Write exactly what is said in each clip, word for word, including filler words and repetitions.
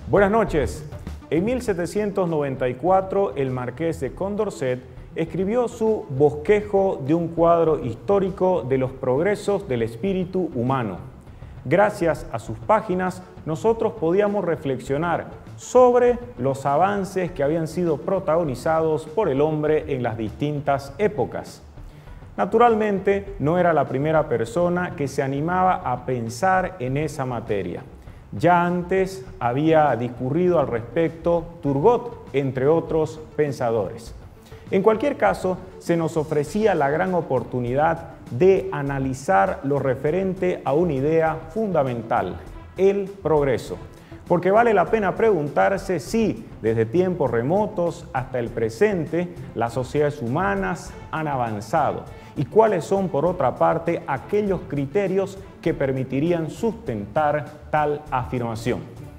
Buenas noches. En mil setecientos noventa y cuatro, el marqués de Condorcet escribió su bosquejo de un cuadro histórico de los progresos del espíritu humano. Gracias a sus páginas, nosotros podíamos reflexionar sobre los avances que habían sido protagonizados por el hombre en las distintas épocas. Naturalmente, no era la primera persona que se animaba a pensar en esa materia. Ya antes había discurrido al respecto Turgot, entre otros pensadores. En cualquier caso, se nos ofrecía la gran oportunidad de analizar lo referente a una idea fundamental, el progreso. Porque vale la pena preguntarse si, desde tiempos remotos hasta el presente, las sociedades humanas han avanzado y cuáles son, por otra parte, aquellos criterios que permitirían sustentar tal afirmación.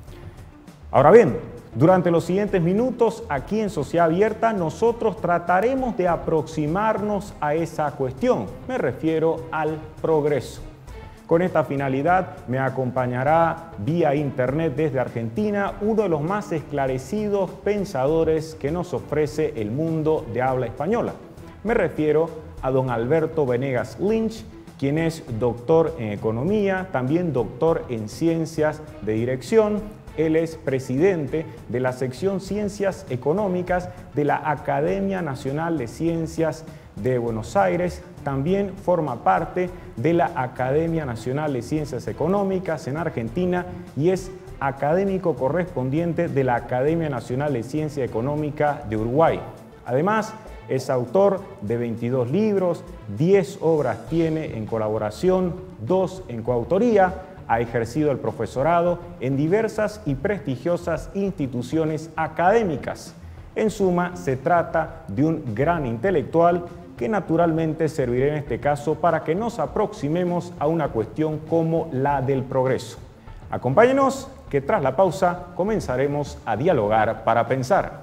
Ahora bien, durante los siguientes minutos, aquí en Sociedad Abierta, nosotros trataremos de aproximarnos a esa cuestión. Me refiero al progreso. Con esta finalidad me acompañará vía internet desde Argentina uno de los más esclarecidos pensadores que nos ofrece el mundo de habla española. Me refiero a don Alberto Venegas Lynch, quien es doctor en Economía, también doctor en Ciencias de Dirección. Él es presidente de la sección Ciencias Económicas de la Academia Nacional de Ciencias de Buenos Aires. También forma parte de la Academia Nacional de Ciencias Económicas en Argentina y es académico correspondiente de la Academia Nacional de Ciencia Económica de Uruguay. Además, es autor de veintidós libros, diez obras tiene en colaboración, dos en coautoría. Ha ejercido el profesorado en diversas y prestigiosas instituciones académicas. En suma, se trata de un gran intelectual que naturalmente servirá en este caso para que nos aproximemos a una cuestión como la del progreso. Acompáñenos, que tras la pausa comenzaremos a dialogar para pensar.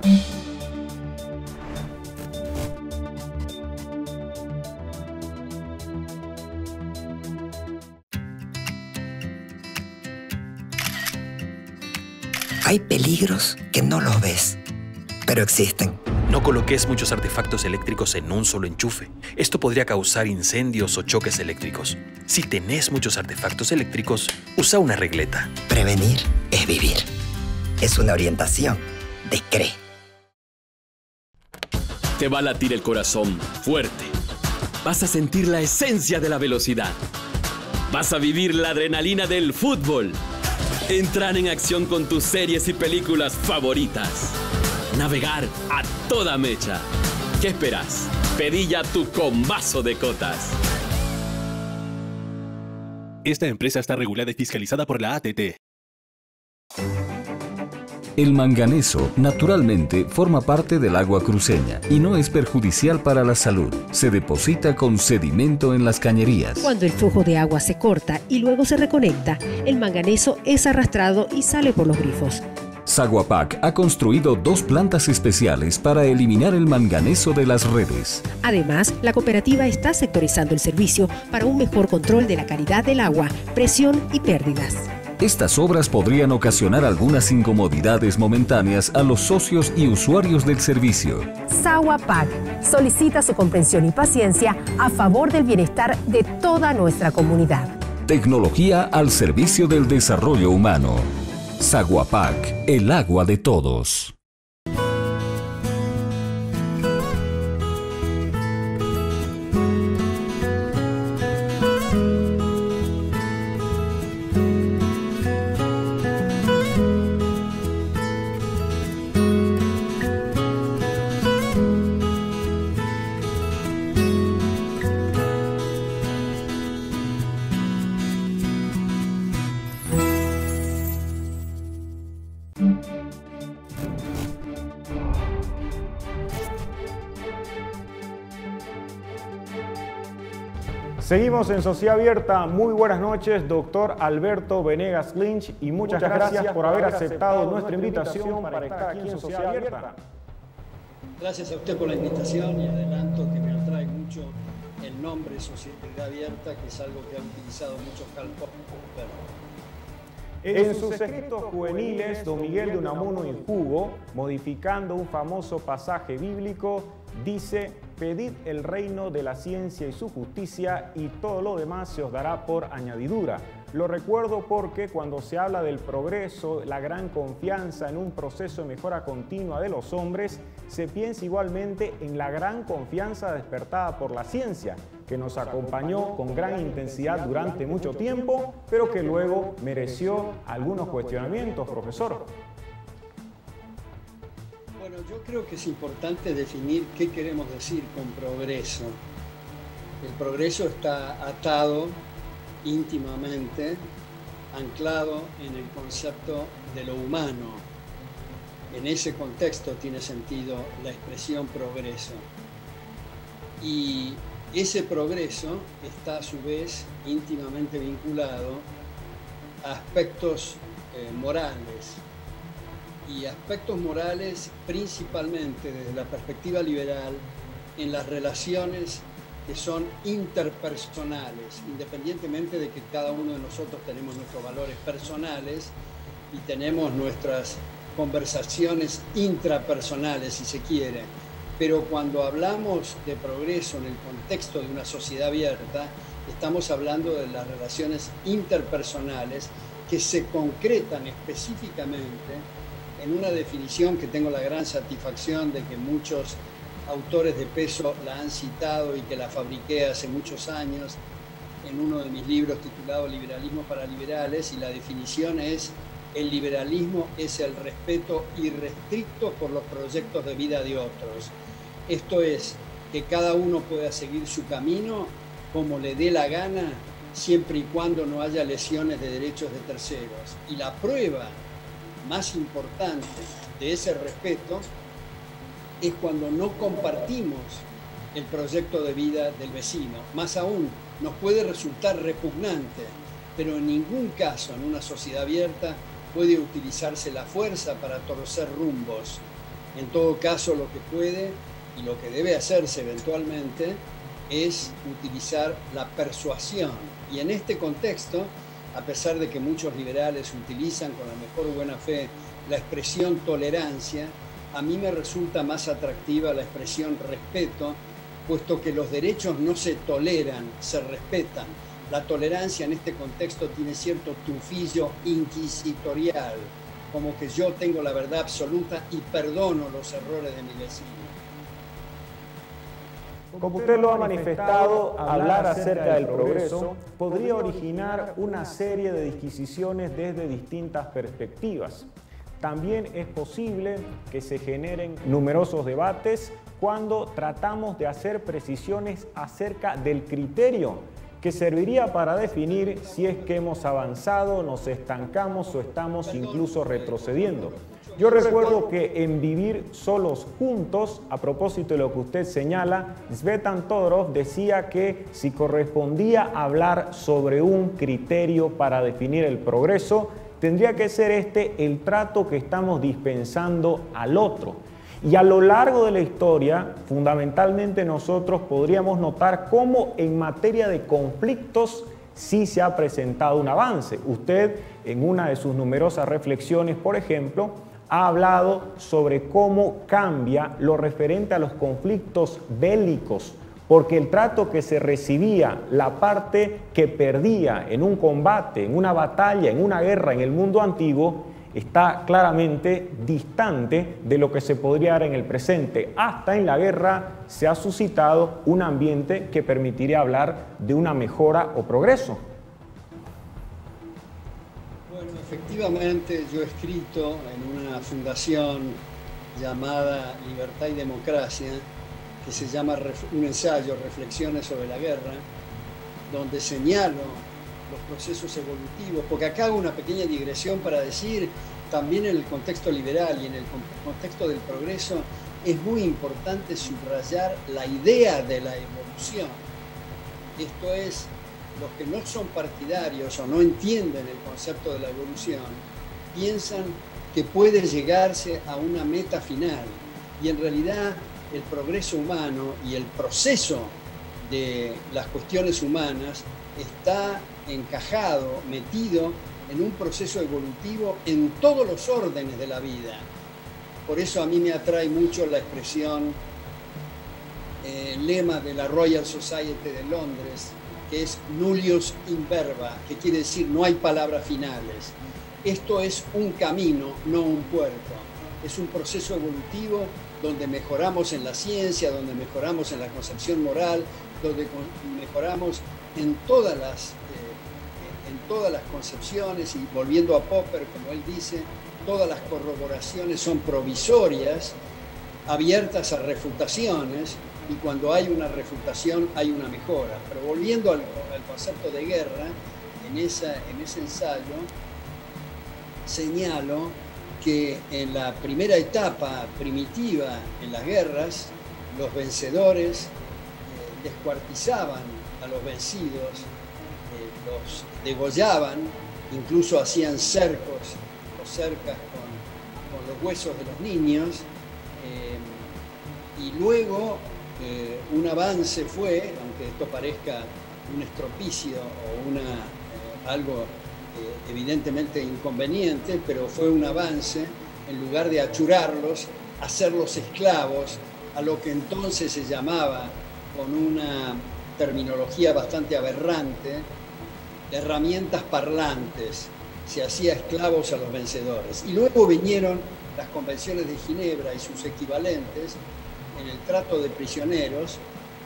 Hay peligros que no los ves, pero existen. No coloques muchos artefactos eléctricos en un solo enchufe. Esto podría causar incendios o choques eléctricos. Si tenés muchos artefactos eléctricos, usa una regleta. Prevenir es vivir. Es una orientación de C R E. Te va a latir el corazón fuerte. Vas a sentir la esencia de la velocidad. Vas a vivir la adrenalina del fútbol. Entrar en acción con tus series y películas favoritas. Navegar a toda mecha. ¿Qué esperas? Pedí ya tu combazo de cotas. Esta empresa está regulada y fiscalizada por la A T T. El manganeso, naturalmente, forma parte del agua cruceña y no es perjudicial para la salud. Se deposita con sedimento en las cañerías. Cuando el flujo de agua se corta y luego se reconecta, el manganeso es arrastrado y sale por los grifos. Saguapac ha construido dos plantas especiales para eliminar el manganeso de las redes. Además, la cooperativa está sectorizando el servicio para un mejor control de la calidad del agua, presión y pérdidas. Estas obras podrían ocasionar algunas incomodidades momentáneas a los socios y usuarios del servicio. Saguapac solicita su comprensión y paciencia a favor del bienestar de toda nuestra comunidad. Tecnología al servicio del desarrollo humano. Saguapac, el agua de todos. Seguimos en Sociedad Abierta. Muy buenas noches, doctor Alberto Venegas Lynch, y muchas, muchas gracias, gracias por haber aceptado nuestra invitación para estar aquí en Sociedad Abierta. Gracias a usted por la invitación y adelanto que me atrae mucho el nombre Sociedad Abierta, que es algo que han utilizado muchos calpos. En sus escritos juveniles, don Miguel de Unamuno y Hugo, modificando un famoso pasaje bíblico, dice: pedid el reino de la ciencia y su justicia y todo lo demás se os dará por añadidura. Lo recuerdo porque cuando se habla del progreso, la gran confianza en un proceso de mejora continua de los hombres, se piensa igualmente en la gran confianza despertada por la ciencia, que nos acompañó con gran intensidad durante mucho tiempo, pero que luego mereció algunos cuestionamientos, profesor. Bueno, yo creo que es importante definir qué queremos decir con progreso. El progreso está atado íntimamente, anclado en el concepto de lo humano. En ese contexto tiene sentido la expresión progreso. Y ese progreso está a su vez íntimamente vinculado a aspectos eh, morales. Y aspectos morales principalmente desde la perspectiva liberal en las relaciones que son interpersonales, independientemente de que cada uno de nosotros tenemos nuestros valores personales y tenemos nuestras conversaciones intrapersonales, si se quiere. Pero cuando hablamos de progreso en el contexto de una sociedad abierta, estamos hablando de las relaciones interpersonales que se concretan específicamente en una definición que tengo la gran satisfacción de que muchos autores de peso la han citado y que la fabriqué hace muchos años en uno de mis libros titulado Liberalismo para Liberales, y la definición es: el liberalismo es el respeto irrestricto por los proyectos de vida de otros. Esto es, que cada uno pueda seguir su camino como le dé la gana, siempre y cuando no haya lesiones de derechos de terceros. Y la prueba más importante de ese respeto es cuando no compartimos el proyecto de vida del vecino. Más aún, nos puede resultar repugnante, pero en ningún caso en una sociedad abierta puede utilizarse la fuerza para torcer rumbos. En todo caso, lo que puede y lo que debe hacerse eventualmente es utilizar la persuasión. Y en este contexto, a pesar de que muchos liberales utilizan con la mejor buena fe la expresión tolerancia, a mí me resulta más atractiva la expresión respeto, puesto que los derechos no se toleran, se respetan. La tolerancia en este contexto tiene cierto tufillo inquisitorial, como que yo tengo la verdad absoluta y perdono los errores de mi vecino. Como usted lo ha manifestado, hablar acerca del progreso podría originar una serie de disquisiciones desde distintas perspectivas. También es posible que se generen numerosos debates cuando tratamos de hacer precisiones acerca del criterio que serviría para definir si es que hemos avanzado, nos estancamos o estamos incluso retrocediendo. Yo recuerdo que en Vivir solos juntos, a propósito de lo que usted señala, Tzvetan Todorov decía que si correspondía hablar sobre un criterio para definir el progreso, tendría que ser este el trato que estamos dispensando al otro. Y a lo largo de la historia, fundamentalmente nosotros podríamos notar cómo en materia de conflictos sí se ha presentado un avance. Usted, en una de sus numerosas reflexiones, por ejemplo, ha hablado sobre cómo cambia lo referente a los conflictos bélicos, porque el trato que se recibía, la parte que perdía en un combate, en una batalla, en una guerra en el mundo antiguo, está claramente distante de lo que se podría dar en el presente. Hasta en la guerra se ha suscitado un ambiente que permitiría hablar de una mejora o progreso. Bueno, efectivamente yo he escrito en una fundación llamada Libertad y Democracia, que se llama un ensayo, Reflexiones sobre la Guerra, donde señalo los procesos evolutivos, porque acá hago una pequeña digresión para decir, también en el contexto liberal y en el contexto del progreso, es muy importante subrayar la idea de la evolución. Esto es, los que no son partidarios o no entienden el concepto de la evolución, piensan que puede llegarse a una meta final, y en realidad el progreso humano y el proceso de las cuestiones humanas está encajado, metido en un proceso evolutivo en todos los órdenes de la vida. Por eso a mí me atrae mucho la expresión, eh, el lema de la Royal Society de Londres, que es nullius in verba, que quiere decir no hay palabras finales. Esto es un camino, no un puerto. Es un proceso evolutivo donde mejoramos en la ciencia, donde mejoramos en la concepción moral, donde mejoramos en todas las, eh, en todas las concepciones, y volviendo a Popper, como él dice, todas las corroboraciones son provisorias, abiertas a refutaciones, y cuando hay una refutación hay una mejora. Pero volviendo al, al concepto de guerra, en, esa, en ese ensayo señalo que en la primera etapa primitiva en las guerras, los vencedores eh, descuartizaban a los vencidos, eh, los degollaban, incluso hacían cercos o cercas con, con los huesos de los niños, eh, y luego eh, un avance fue, aunque esto parezca un estropicio o una, eh, algo eh, evidentemente inconveniente, pero fue un avance, en lugar de achurarlos, hacerlos esclavos a lo que entonces se llamaba, con una terminología bastante aberrante, herramientas parlantes. Se hacía esclavos a los vencedores. Y luego vinieron las convenciones de Ginebra y sus equivalentes en el trato de prisioneros,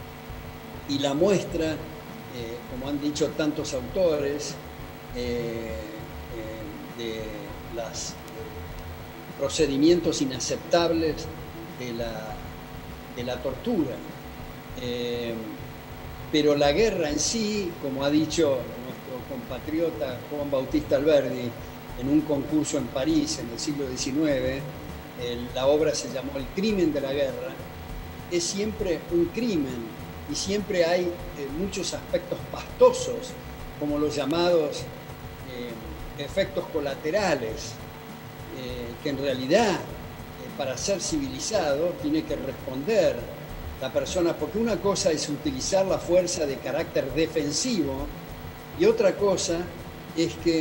y la muestra, eh, como han dicho tantos autores, eh, eh, de los eh, procedimientos inaceptables de la, de la tortura. Eh, pero la guerra en sí, como ha dicho nuestro compatriota Juan Bautista Alberdi en un concurso en París en el siglo diecinueve, el, la obra se llamó El crimen de la guerra, es siempre un crimen, y siempre hay eh, muchos aspectos pastosos, como los llamados eh, efectos colaterales, eh, que en realidad eh, para ser civilizado tiene que responder la persona, porque una cosa es utilizar la fuerza de carácter defensivo, y otra cosa es que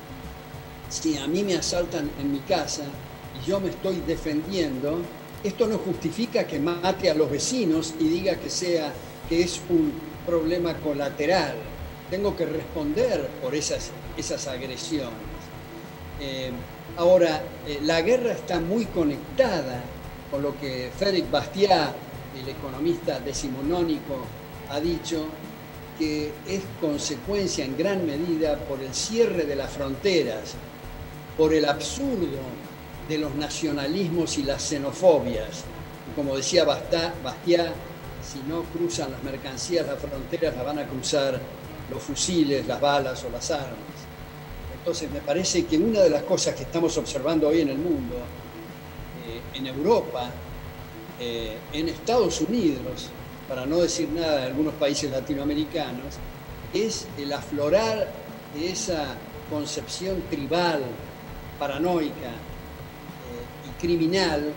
si a mí me asaltan en mi casa y yo me estoy defendiendo, esto no justifica que mate a los vecinos y diga que, sea, que es un problema colateral. Tengo que responder por esas, esas agresiones. Eh, ahora, eh, la guerra está muy conectada con lo que Frédéric Bastiat, el economista decimonónico, ha dicho, que es consecuencia en gran medida por el cierre de las fronteras, por el absurdo de los nacionalismos y las xenofobias. Y como decía Bastiat, si no cruzan las mercancías las fronteras, las van a cruzar los fusiles, las balas o las armas. Entonces me parece que una de las cosas que estamos observando hoy en el mundo, eh, en Europa, eh, en Estados Unidos, para no decir nada de algunos países latinoamericanos, es el aflorar de esa concepción tribal, paranoica eh, y criminal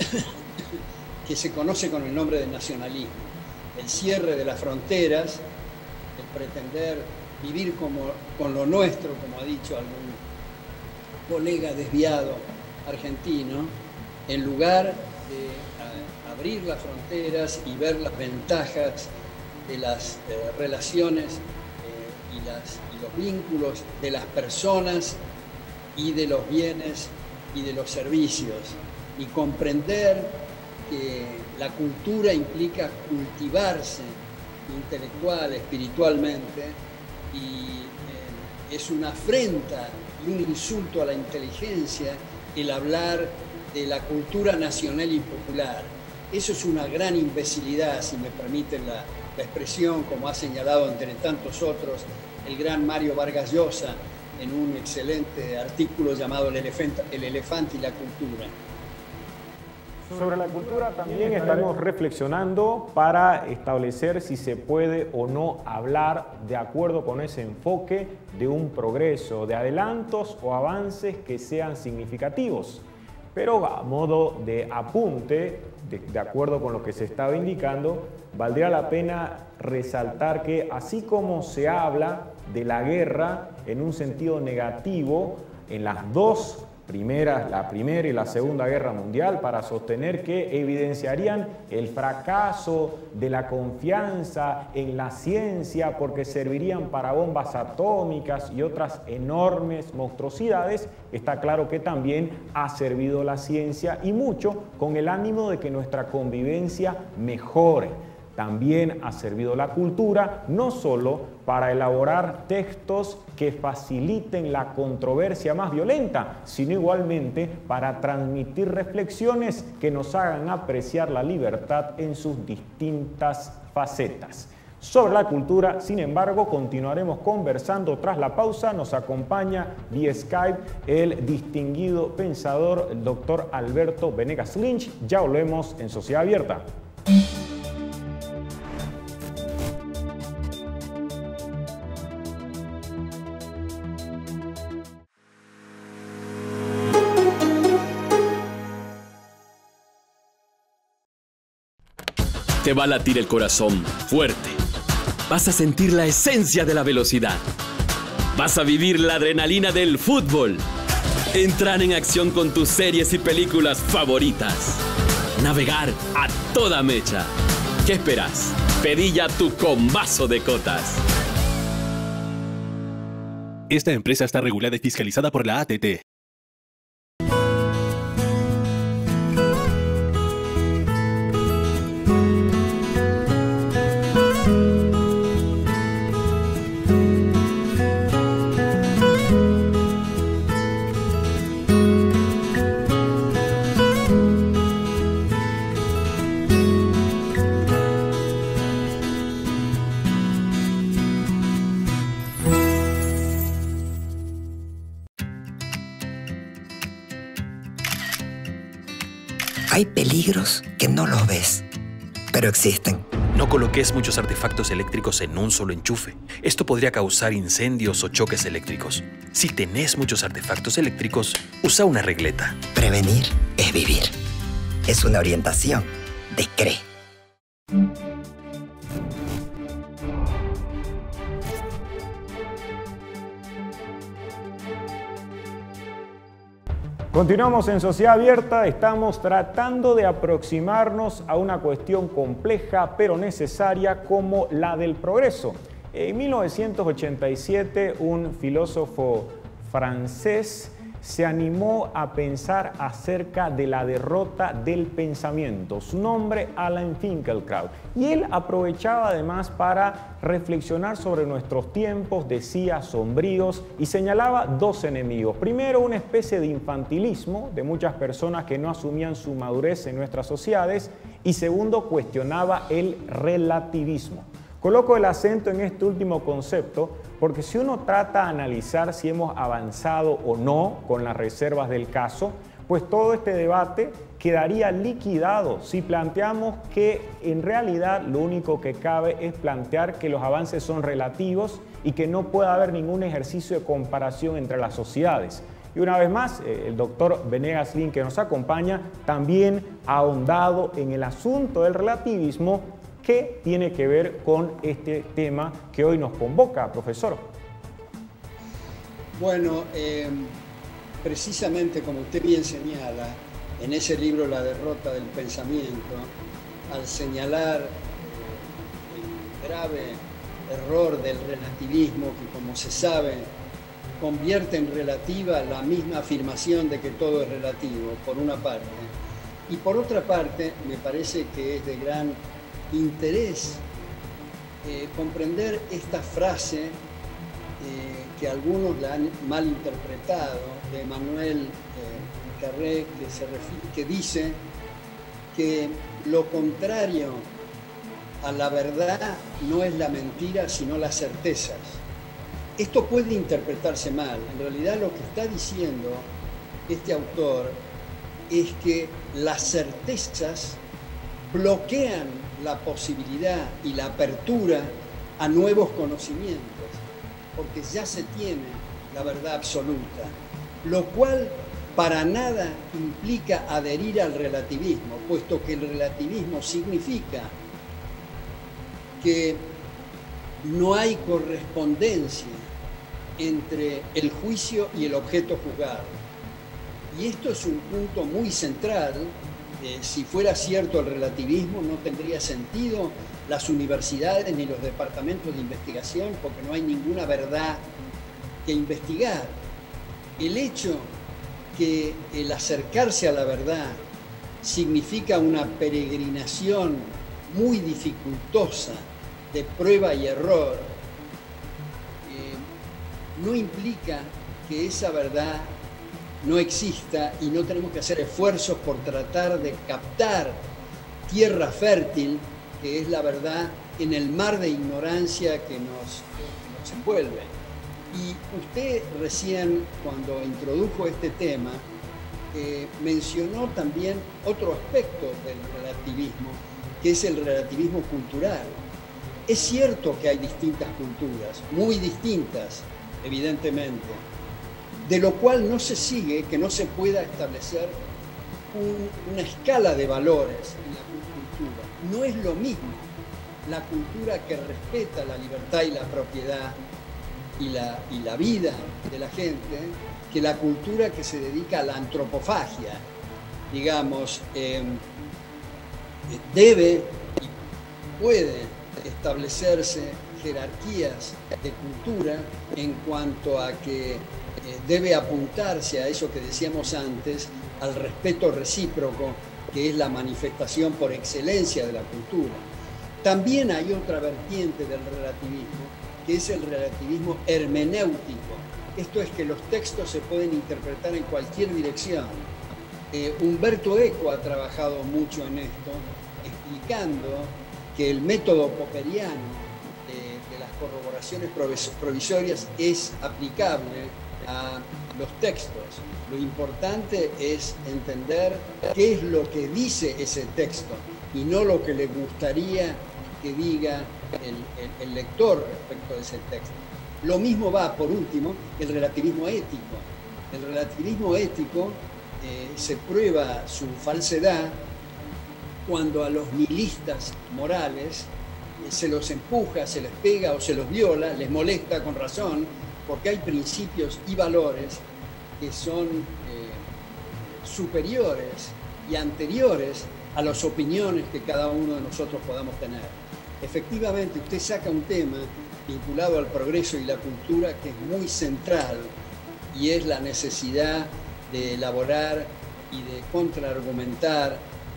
que se conoce con el nombre de nacionalismo. El cierre de las fronteras, el pretender vivir como, con lo nuestro, como ha dicho algún colega desviado argentino, en lugar de a, abrir las fronteras y ver las ventajas de las eh, relaciones eh, y, las, y los vínculos de las personas y de los bienes y de los servicios, y comprender que la cultura implica cultivarse intelectual, espiritualmente, y eh, es una afrenta y un insulto a la inteligencia el hablar de la cultura nacional y popular. Eso es una gran imbecilidad, si me permiten la, la expresión, como ha señalado entre tantos otros el gran Mario Vargas Llosa en un excelente artículo llamado El elefante, el elefante y la cultura. Sobre la cultura también estaremos reflexionando para establecer si se puede o no hablar de acuerdo con ese enfoque de un progreso, de adelantos o avances que sean significativos. Pero a modo de apunte, de, de acuerdo con lo que se estaba indicando, valdría la pena resaltar que así como se habla de la guerra en un sentido negativo en las dos primeras, la Primera y la Segunda Guerra Mundial, para sostener que evidenciarían el fracaso de la confianza en la ciencia porque servirían para bombas atómicas y otras enormes monstruosidades, está claro que también ha servido la ciencia y mucho con el ánimo de que nuestra convivencia mejore. También ha servido la cultura, no solo para elaborar textos que faciliten la controversia más violenta, sino igualmente para transmitir reflexiones que nos hagan apreciar la libertad en sus distintas facetas. Sobre la cultura, sin embargo, continuaremos conversando tras la pausa. Nos acompaña vía Skype el distinguido pensador, el doctor Alberto Venegas Lynch. Ya volvemos en Sociedad Abierta. Te va a latir el corazón fuerte. Vas a sentir la esencia de la velocidad. Vas a vivir la adrenalina del fútbol. Entrar en acción con tus series y películas favoritas. Navegar a toda mecha. ¿Qué esperas? Pedí ya tu combazo de cotas. Esta empresa está regulada y fiscalizada por la A T T. Hay peligros que no los ves, pero existen. No coloques muchos artefactos eléctricos en un solo enchufe. Esto podría causar incendios o choques eléctricos. Si tenés muchos artefactos eléctricos, usa una regleta. Prevenir es vivir. Es una orientación de C R E. Continuamos en Sociedad Abierta, estamos tratando de aproximarnos a una cuestión compleja pero necesaria como la del progreso. En mil novecientos ochenta y siete, un filósofo francés se animó a pensar acerca de la derrota del pensamiento. Su nombre, Alain Finkielkraut. Y él aprovechaba además para reflexionar sobre nuestros tiempos, decía, sombríos, y señalaba dos enemigos. Primero, una especie de infantilismo de muchas personas que no asumían su madurez en nuestras sociedades. Y segundo, cuestionaba el relativismo. Coloco el acento en este último concepto porque si uno trata de analizar si hemos avanzado o no con las reservas del caso, pues todo este debate quedaría liquidado si planteamos que en realidad lo único que cabe es plantear que los avances son relativos y que no puede haber ningún ejercicio de comparación entre las sociedades. Y una vez más, el doctor Venegas Lynch, que nos acompaña, también ha ahondado en el asunto del relativismo que tiene que ver con este tema que hoy nos convoca, profesor. Bueno, eh, precisamente como usted bien señala, en ese libro La derrota del pensamiento, al señalar el grave error del relativismo, que como se sabe, convierte en relativa la misma afirmación de que todo es relativo, por una parte. Y por otra parte, me parece que es de gran interés eh, comprender esta frase eh, que algunos la han malinterpretado, de Emmanuel eh, Carré, que, se refiere, que dice que lo contrario a la verdad no es la mentira, sino las certezas. Esto puede interpretarse mal. En realidad lo que está diciendo este autor es que las certezas bloquean la posibilidad y la apertura a nuevos conocimientos, porque ya se tiene la verdad absoluta, lo cual para nada implica adherir al relativismo, puesto que el relativismo significa que no hay correspondencia entre el juicio y el objeto juzgado. Y esto es un punto muy central. Eh, si fuera cierto el relativismo, no tendría sentido las universidades ni los departamentos de investigación, porque no hay ninguna verdad que investigar. El hecho que el acercarse a la verdad significa una peregrinación muy dificultosa de prueba y error, eh, no implica que esa verdad no exista y no tenemos que hacer esfuerzos por tratar de captar tierra fértil, que es la verdad, en el mar de ignorancia que nos, que nos envuelve. Y usted recién, cuando introdujo este tema, eh, mencionó también otro aspecto del relativismo, que es el relativismo cultural. Es cierto que hay distintas culturas, muy distintas, evidentemente, de lo cual no se sigue que no se pueda establecer un, una escala de valores en la cultura. No es lo mismo la cultura que respeta la libertad y la propiedad y la, y la vida de la gente, que la cultura que se dedica a la antropofagia. Digamos, eh, debe y puede establecerse jerarquías de cultura en cuanto a que eh, debe apuntarse a eso que decíamos antes, al respeto recíproco, que es la manifestación por excelencia de la cultura. También hay otra vertiente del relativismo, que es el relativismo hermenéutico. Esto es que los textos se pueden interpretar en cualquier dirección. Eh, Umberto Eco ha trabajado mucho en esto, explicando que el método popperiano de, de las corroboraciones provisorias es aplicable a los textos. Lo importante es entender qué es lo que dice ese texto y no lo que le gustaría que diga el, el, el lector respecto de ese texto. Lo mismo va, por último, el relativismo ético. El relativismo ético eh, se prueba su falsedad cuando a los nihilistas morales eh, se los empuja, se les pega o se los viola, les molesta con razón, porque hay principios y valores que son eh, superiores y anteriores a las opiniones que cada uno de nosotros podamos tener. Efectivamente, usted saca un tema vinculado al progreso y la cultura que es muy central, y es la necesidad de elaborar y de contraargumentar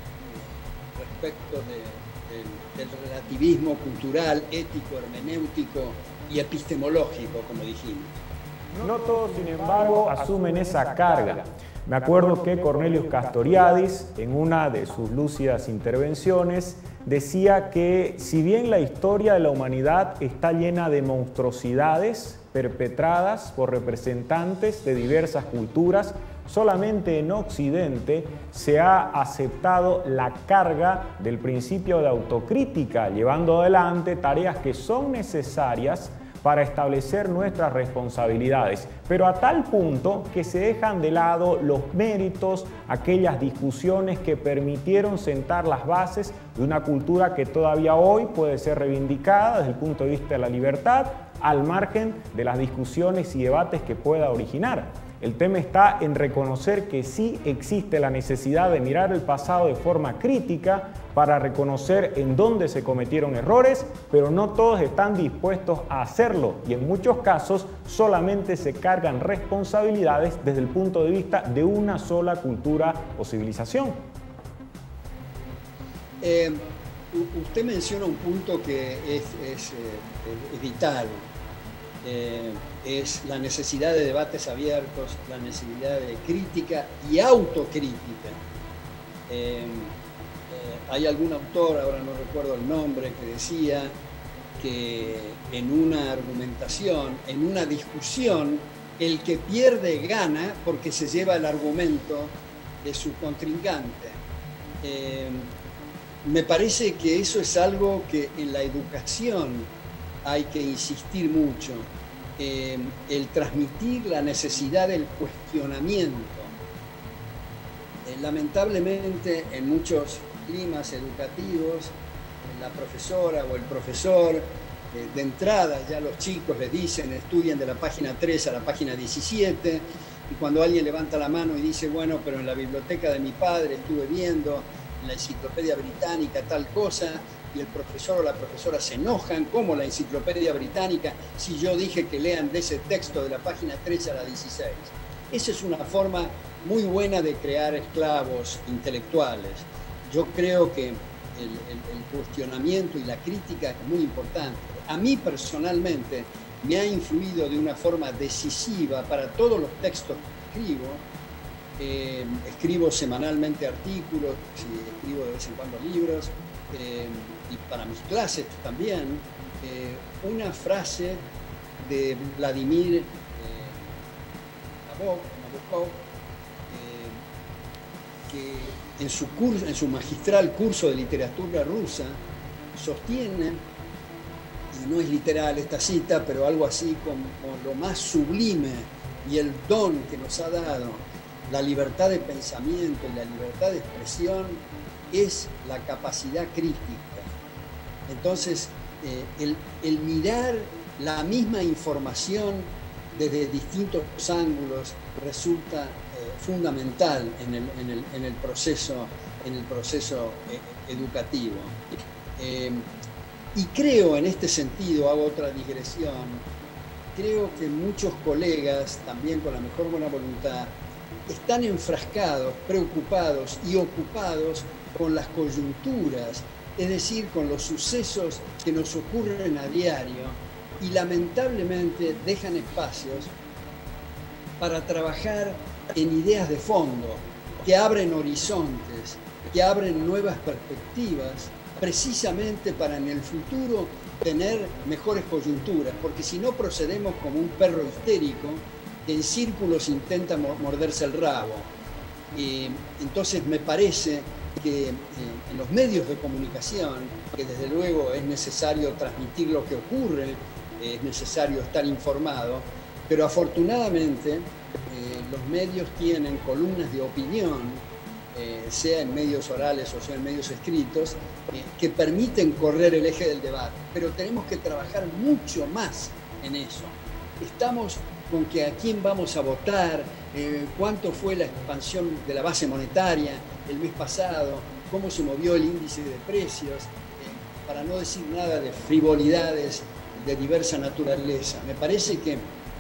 respecto de, de, del relativismo cultural, ético, hermenéutico y epistemológico, como dijimos. No todos, sin embargo, asumen esa carga. Me acuerdo que Cornelius Castoriadis, en una de sus lúcidas intervenciones, decía que si bien la historia de la humanidad está llena de monstruosidades perpetradas por representantes de diversas culturas, solamente en Occidente se ha aceptado la carga del principio de autocrítica, llevando adelante tareas que son necesarias para establecer nuestras responsabilidades, pero a tal punto que se dejan de lado los méritos, aquellas discusiones que permitieron sentar las bases de una cultura que todavía hoy puede ser reivindicada desde el punto de vista de la libertad, al margen de las discusiones y debates que pueda originar. El tema está en reconocer que sí existe la necesidad de mirar el pasado de forma crítica para reconocer en dónde se cometieron errores, pero no todos están dispuestos a hacerlo y en muchos casos solamente se cargan responsabilidades desde el punto de vista de una sola cultura o civilización. Eh, usted menciona un punto que es, es, es vital. Eh, es la necesidad de debates abiertos, la necesidad de crítica y autocrítica. Eh, eh, hay algún autor, ahora no recuerdo el nombre, que decía que en una argumentación, en una discusión, el que pierde gana porque se lleva el argumento de su contrincante. Eh, me parece que eso es algo que en la educación hay que insistir mucho, eh, el transmitir la necesidad del cuestionamiento. Eh, lamentablemente, en muchos climas educativos la profesora o el profesor, eh, de entrada ya los chicos les dicen, estudien de la página tres a la página diecisiete, y cuando alguien levanta la mano y dice, bueno, pero en la biblioteca de mi padre estuve viendo, en la enciclopedia británica tal cosa, y el profesor o la profesora se enojan, como la enciclopedia británica, si yo dije que lean de ese texto de la página tres a la dieciséis. Esa es una forma muy buena de crear esclavos intelectuales. Yo creo que el, el, el cuestionamiento y la crítica es muy importante. A mí personalmente me ha influido de una forma decisiva para todos los textos que escribo. Eh, escribo semanalmente artículos, escribo de vez en cuando libros, eh, y para mis clases también, eh, una frase de Vladimir eh, Nabokov, Nabokov eh, que en su, curso, en su magistral curso de literatura rusa sostiene, y no es literal esta cita, pero algo así como lo más sublime y el don que nos ha dado la libertad de pensamiento y la libertad de expresión es la capacidad crítica. Entonces, eh, el, el mirar la misma información desde distintos ángulos resulta eh, fundamental en el, en el, en el proceso, en el proceso eh, educativo. Eh, y creo en este sentido, hago otra digresión, creo que muchos colegas, también con la mejor buena voluntad, están enfrascados, preocupados y ocupados con las coyunturas, es decir, con los sucesos que nos ocurren a diario, y lamentablemente dejan espacios para trabajar en ideas de fondo, que abren horizontes, que abren nuevas perspectivas, precisamente para en el futuro tener mejores coyunturas, porque si no procedemos como un perro histérico que en círculos intenta morderse el rabo. Y entonces me parece que eh, en los medios de comunicación, que desde luego es necesario transmitir lo que ocurre, eh, es necesario estar informado, pero afortunadamente eh, los medios tienen columnas de opinión, eh, sea en medios orales o sea en medios escritos, eh, que permiten correr el eje del debate, pero tenemos que trabajar mucho más en eso. Estamos con que a quién vamos a votar, eh, cuánto fue la expansión de la base monetaria el mes pasado, cómo se movió el índice de precios, eh, para no decir nada de frivolidades de diversa naturaleza. Me parece que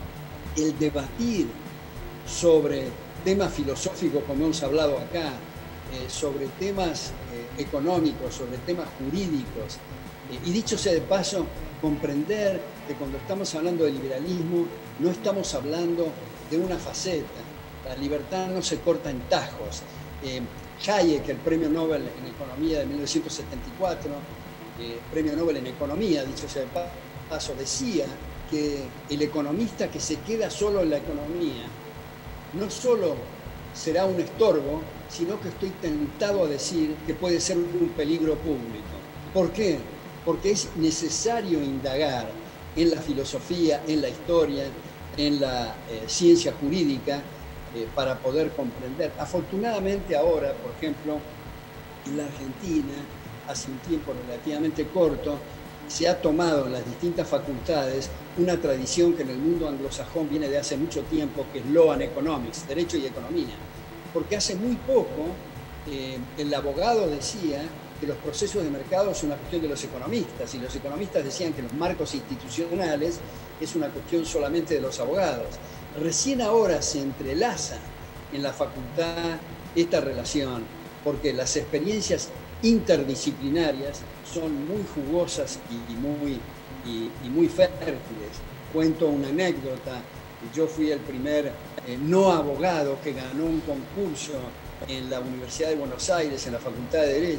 el debatir sobre temas filosóficos, como hemos hablado acá, eh, sobre temas eh, económicos, sobre temas jurídicos, eh, y dicho sea de paso, comprender que cuando estamos hablando de liberalismo no estamos hablando de una faceta. La libertad no se corta en tajos. Eh, Hayek, el premio Nobel en Economía de mil novecientos setenta y cuatro, eh, premio Nobel en Economía, dicho sea de paso, decía que el economista que se queda solo en la economía no solo será un estorbo, sino que estoy tentado a decir que puede ser un peligro público. ¿Por qué? Porque es necesario indagar en la filosofía, en la historia, en la eh, ciencia jurídica, eh, para poder comprender. Afortunadamente ahora, por ejemplo, en la Argentina, hace un tiempo relativamente corto, se ha tomado en las distintas facultades una tradición que en el mundo anglosajón viene de hace mucho tiempo, que es Law and Economics, Derecho y Economía. Porque hace muy poco eh, el abogado decía que los procesos de mercado son una cuestión de los economistas, y los economistas decían que los marcos institucionales es una cuestión solamente de los abogados. Recién ahora se entrelaza en la facultad esta relación, porque las experiencias interdisciplinarias son muy jugosas y muy, y, y muy fértiles. Cuento una anécdota. Yo fui el primer eh, no abogado que ganó un concurso en la Universidad de Buenos Aires, en la Facultad de Derecho,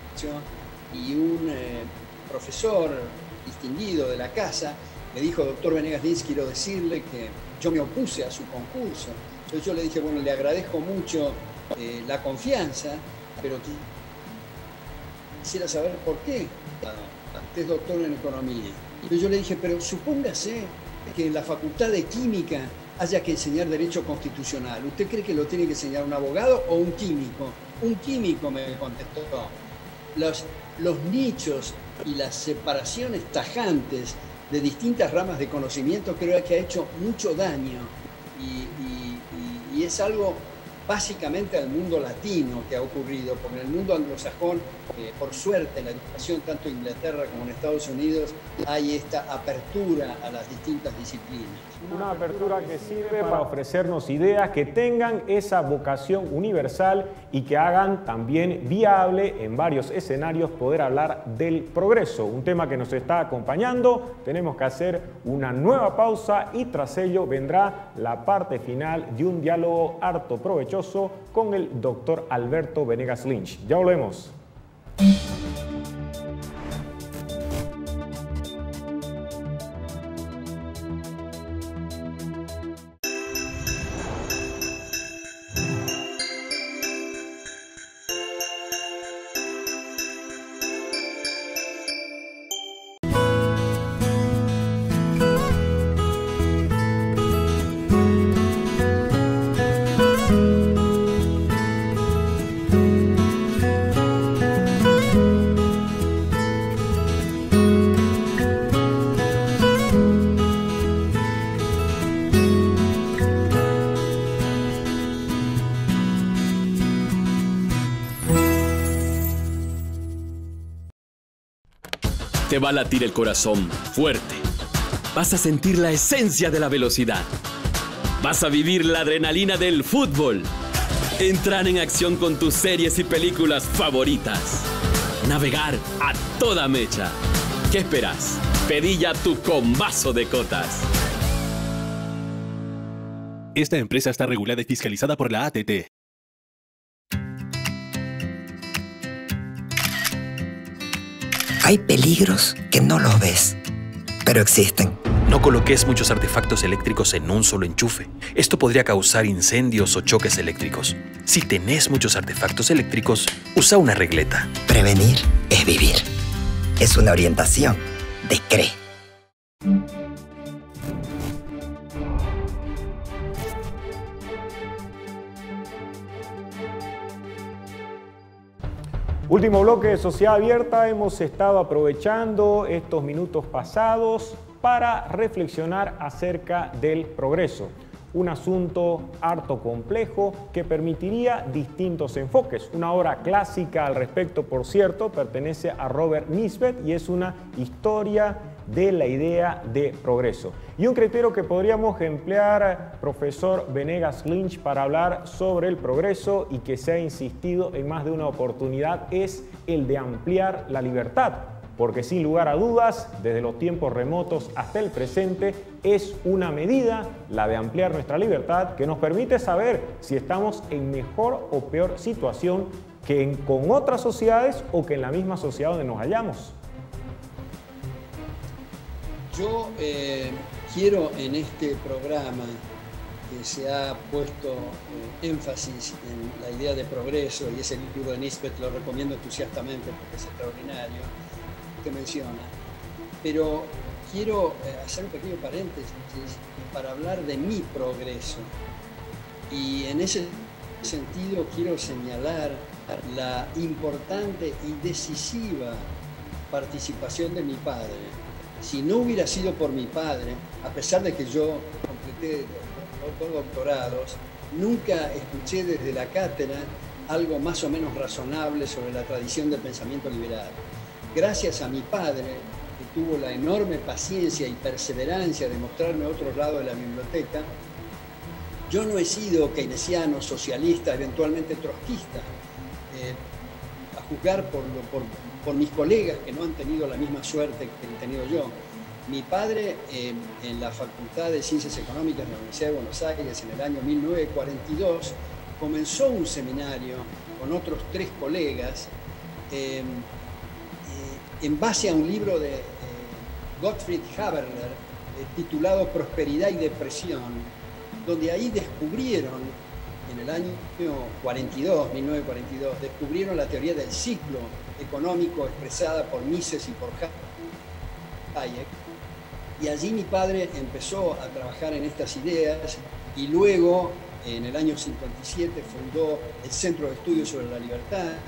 y un eh, profesor distinguido de la casa me dijo: doctor Venegas Lins, quiero decirle que yo me opuse a su concurso. Entonces yo le dije: bueno, le agradezco mucho eh, la confianza, pero quisiera saber por qué. Usted es doctor en economía. Entonces yo le dije: pero supóngase que en la Facultad de Química haya que enseñar Derecho Constitucional. ¿Usted cree que lo tiene que enseñar un abogado o un químico? Un químico, me contestó. los, los nichos y las separaciones tajantes de distintas ramas de conocimiento creo que ha hecho mucho daño y, y, y, y es algo básicamente al mundo latino que ha ocurrido, porque en el mundo anglosajón, eh, por suerte, en la educación tanto en Inglaterra como en Estados Unidos, hay esta apertura a las distintas disciplinas. Una apertura que sirve para ofrecernos ideas que tengan esa vocación universal y que hagan también viable en varios escenarios poder hablar del progreso, un tema que nos está acompañando. Tenemos que hacer una nueva pausa y tras ello vendrá la parte final de un diálogo harto provechoso con el doctor Alberto Venegas Lynch. Ya volvemos. Te va a latir el corazón fuerte. Vas a sentir la esencia de la velocidad. Vas a vivir la adrenalina del fútbol. Entrar en acción con tus series y películas favoritas. Navegar a toda mecha. ¿Qué esperas? Pedí ya tu combazo de cotas. Esta empresa está regulada y fiscalizada por la A T T. Hay peligros que no los ves, pero existen. No coloques muchos artefactos eléctricos en un solo enchufe. Esto podría causar incendios o choques eléctricos. Si tenés muchos artefactos eléctricos, usa una regleta. Prevenir es vivir. Es una orientación de C R E. Último bloque de Sociedad Abierta. Hemos estado aprovechando estos minutos pasados para reflexionar acerca del progreso. Un asunto harto complejo que permitiría distintos enfoques. Una obra clásica al respecto, por cierto, pertenece a Robert Nisbet y es una historia de la idea de progreso. Y un criterio que podríamos emplear, profesor Venegas Lynch, para hablar sobre el progreso y que se ha insistido en más de una oportunidad es el de ampliar la libertad. Porque sin lugar a dudas, desde los tiempos remotos hasta el presente, es una medida, la de ampliar nuestra libertad, que nos permite saber si estamos en mejor o peor situación que en, con otras sociedades o que en la misma sociedad donde nos hallamos. Yo eh, quiero en este programa que se ha puesto eh, énfasis en la idea de progreso, y ese libro de Nisbet lo recomiendo entusiastamente porque es extraordinario, que menciona, pero quiero eh, hacer un pequeño paréntesis para hablar de mi progreso. Y en ese sentido quiero señalar la importante y decisiva participación de mi padre. Si no hubiera sido por mi padre, a pesar de que yo completé dos doctorados, nunca escuché desde la cátedra algo más o menos razonable sobre la tradición del pensamiento liberal. Gracias a mi padre, que tuvo la enorme paciencia y perseverancia de mostrarme otro lado de la biblioteca, yo no he sido keynesiano, socialista, eventualmente trotskista, eh, a juzgar por, lo, por, por mis colegas que no han tenido la misma suerte que he tenido yo. Mi padre, eh, en la Facultad de Ciencias Económicas de la Universidad de Buenos Aires, en el año mil novecientos cuarenta y dos, comenzó un seminario con otros tres colegas eh, eh, en base a un libro de eh, Gottfried Haberler eh, titulado Prosperidad y Depresión, donde ahí descubrieron, en el año cuarenta y dos, mil novecientos cuarenta y dos, descubrieron la teoría del ciclo económico expresada por Mises y por Hayek. Y allí mi padre empezó a trabajar en estas ideas y luego, en el año cincuenta y siete, fundó el Centro de Estudios sobre la Libertad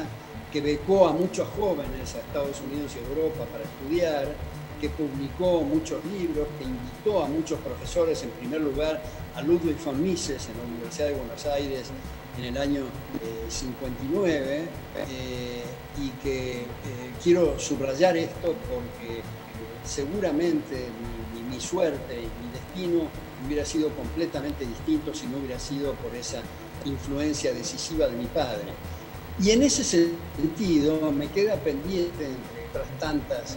que becó a muchos jóvenes a Estados Unidos y Europa para estudiar, que publicó muchos libros, que invitó a muchos profesores, en primer lugar a Ludwig von Mises en la Universidad de Buenos Aires en el año eh, cincuenta y nueve, eh, y que eh, quiero subrayar esto porque eh, seguramente mi, mi, mi suerte y mi destino hubiera sido completamente distinto si no hubiera sido por esa influencia decisiva de mi padre. Y en ese sentido me queda pendiente, entre otras tantas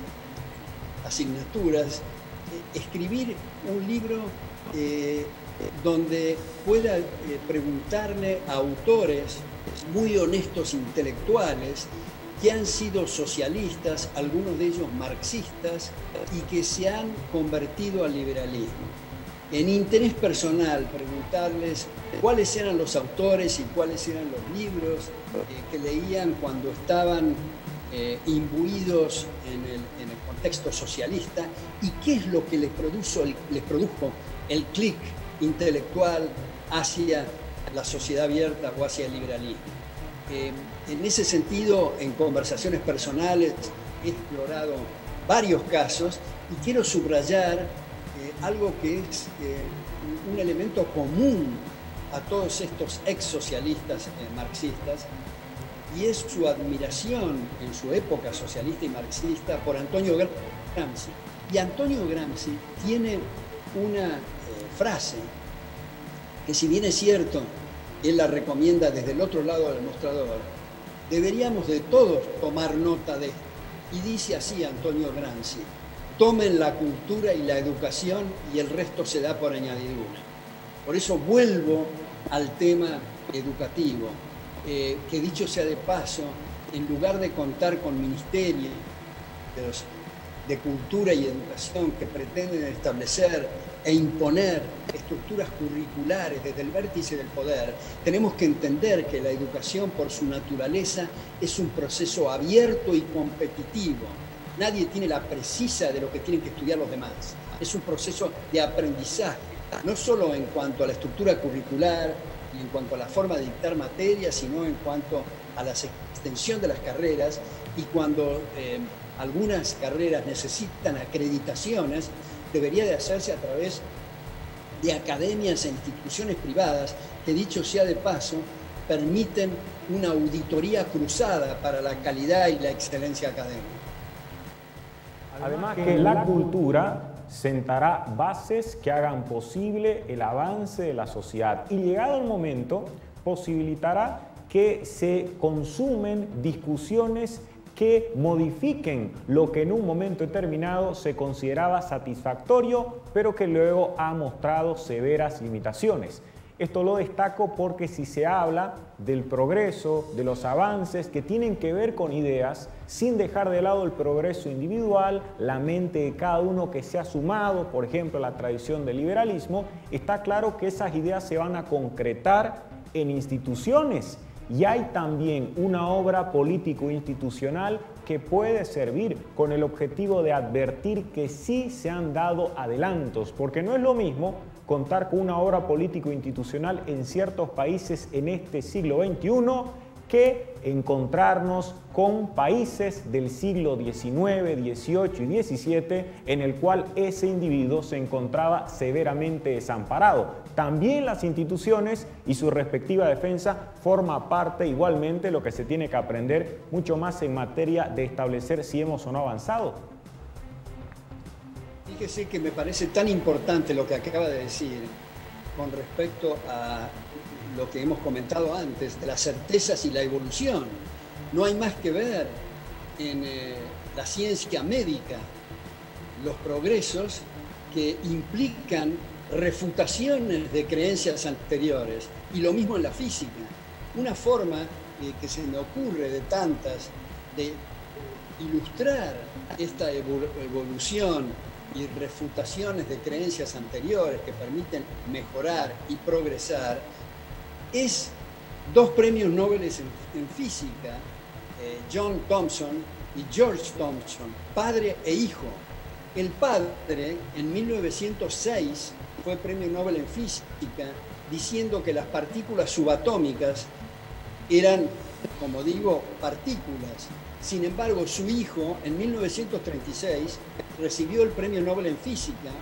asignaturas, eh, escribir un libro eh, donde pueda eh, preguntarle a autores muy honestos intelectuales que han sido socialistas, algunos de ellos marxistas, y que se han convertido al liberalismo. En interés personal, preguntarles cuáles eran los autores y cuáles eran los libros eh, que leían cuando estaban eh, imbuidos en el, en el contexto socialista y qué es lo que les produjo el, les produjo el clic intelectual hacia la sociedad abierta o hacia el liberalismo. Eh, en ese sentido, en conversaciones personales he explorado varios casos y quiero subrayar eh, algo que es eh, un elemento común a todos estos ex socialistas eh, marxistas, y es su admiración en su época socialista y marxista por Antonio Gramsci. Y Antonio Gramsci tiene una eh, frase que, si bien es cierto, él la recomienda desde el otro lado del mostrador, deberíamos de todos tomar nota de esto. Y dice así Antonio Gramsci: tomen la cultura y la educación y el resto se da por añadidura. Por eso vuelvo al tema educativo, eh, que dicho sea de paso, en lugar de contar con ministerios de cultura y educación que pretenden establecer e imponer estructuras curriculares desde el vértice del poder, tenemos que entender que la educación, por su naturaleza, es un proceso abierto y competitivo. Nadie tiene la precisa de lo que tienen que estudiar los demás. Es un proceso de aprendizaje, no solo en cuanto a la estructura curricular y en cuanto a la forma de dictar materias, sino en cuanto a la extensión de las carreras. Y cuando eh, algunas carreras necesitan acreditaciones, debería de hacerse a través de academias e instituciones privadas que, dicho sea de paso, permiten una auditoría cruzada para la calidad y la excelencia académica. Además que la cultura sentará bases que hagan posible el avance de la sociedad y, llegado el momento, posibilitará que se consumen discusiones que modifiquen lo que en un momento determinado se consideraba satisfactorio, pero que luego ha mostrado severas limitaciones. Esto lo destaco porque si se habla del progreso, de los avances que tienen que ver con ideas, sin dejar de lado el progreso individual, la mente de cada uno que se ha sumado, por ejemplo, a la tradición del liberalismo, está claro que esas ideas se van a concretar en instituciones. Y hay también una obra político-institucional que puede servir con el objetivo de advertir que sí se han dado adelantos, porque no es lo mismo contar con una obra político-institucional en ciertos países en este siglo veintiuno que encontrarnos con países del siglo diecinueve, dieciocho y diecisiete en el cual ese individuo se encontraba severamente desamparado. También las instituciones y su respectiva defensa forma parte igualmente de lo que se tiene que aprender mucho más en materia de establecer si hemos o no avanzado. Fíjese que me parece tan importante lo que acaba de decir con respecto a lo que hemos comentado antes, de las certezas y la evolución. No hay más que ver en eh, la ciencia médica los progresos que implican refutaciones de creencias anteriores, y lo mismo en la física. Una forma eh, que se me ocurre de tantas de ilustrar esta evolución y refutaciones de creencias anteriores que permiten mejorar y progresar es dos premios Nobel en, en física, eh, John Thomson y George Thomson, padre e hijo. El padre, en mil novecientos seis, fue premio Nobel en física, diciendo que las partículas subatómicas eran como digo, partículas. Sin embargo, su hijo, en mil novecientos treinta y seis, recibió el Premio Nobel en Física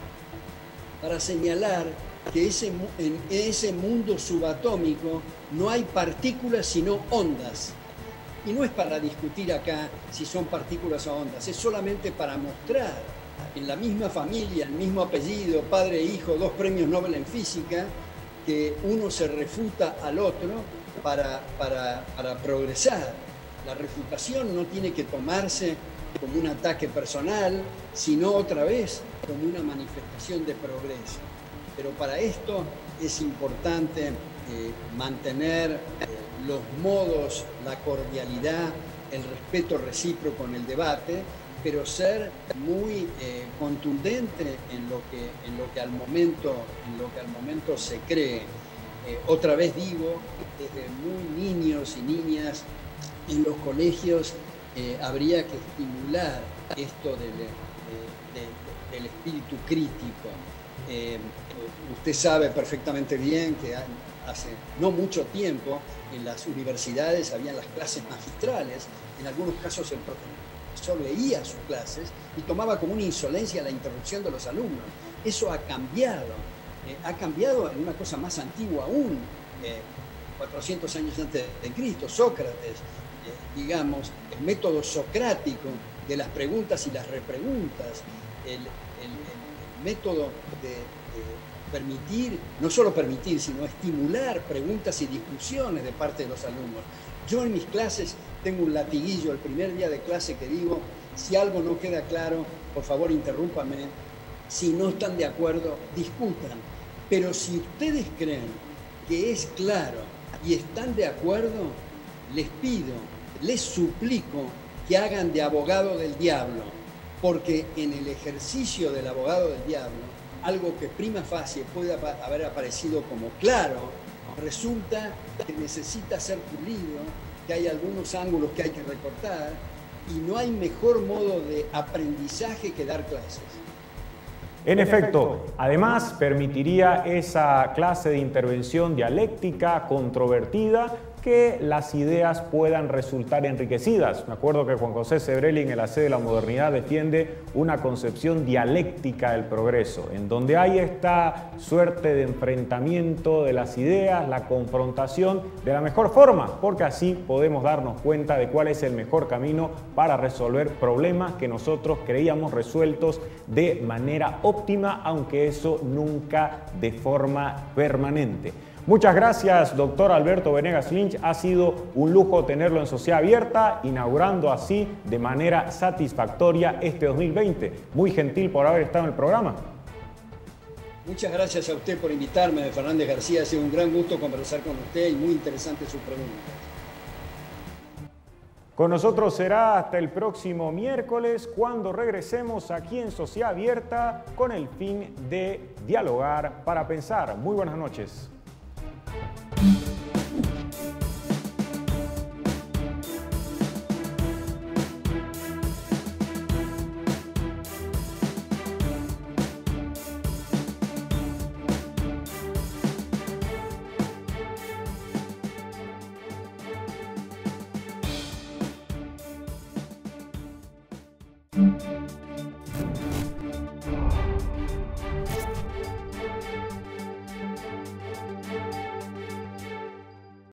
para señalar que ese, en ese mundo subatómico no hay partículas sino ondas. Y no es para discutir acá si son partículas o ondas, es solamente para mostrar en la misma familia, el mismo apellido, padre e hijo, dos premios Nobel en física, que uno se refuta al otro para, para, para progresar. La refutación no tiene que tomarse como un ataque personal, sino otra vez como una manifestación de progreso. Pero para esto es importante eh, mantener eh, los modos, la cordialidad, el respeto recíproco en el debate, pero ser muy eh, contundente en lo que, en lo que al momento, en lo que al momento se cree. Eh, otra vez digo, desde muy niños y niñas en los colegios eh, habría que estimular esto del, de, de, del espíritu crítico. Eh, usted sabe perfectamente bien que hace no mucho tiempo en las universidades habían las clases magistrales, en algunos casos el profesor leía sus clases y tomaba como una insolencia la interrupción de los alumnos. Eso ha cambiado, eh, ha cambiado en una cosa más antigua aún, eh, cuatrocientos años antes de Cristo, Sócrates, eh, digamos, el método socrático de las preguntas y las repreguntas, el, el, el método de, de permitir, no solo permitir, sino estimular preguntas y discusiones de parte de los alumnos. Yo en mis clases tengo un latiguillo el primer día de clase que digo, si algo no queda claro, por favor interrúmpame, si no están de acuerdo, discutan. Pero si ustedes creen que es claro y están de acuerdo, les pido, les suplico que hagan de abogado del diablo, porque en el ejercicio del abogado del diablo, algo que prima facie puede haber aparecido como claro, resulta que necesita ser pulido, que hay algunos ángulos que hay que recortar, y no hay mejor modo de aprendizaje que dar clases. En efecto, además permitiría esa clase de intervención dialéctica, controvertida, que las ideas puedan resultar enriquecidas. Me acuerdo que Juan José Sebrelli en el A C de la Modernidad defiende una concepción dialéctica del progreso, en donde hay esta suerte de enfrentamiento de las ideas, la confrontación de la mejor forma, porque así podemos darnos cuenta de cuál es el mejor camino para resolver problemas que nosotros creíamos resueltos de manera óptima, aunque eso nunca de forma permanente. Muchas gracias, doctor Alberto Venegas Lynch. Ha sido un lujo tenerlo en Sociedad Abierta, inaugurando así de manera satisfactoria este dos mil veinte. Muy gentil por haber estado en el programa. Muchas gracias a usted por invitarme, Fernández García. Ha sido un gran gusto conversar con usted y muy interesante su pregunta. Con nosotros será hasta el próximo miércoles, cuando regresemos aquí en Sociedad Abierta con el fin de dialogar para pensar. Muy buenas noches.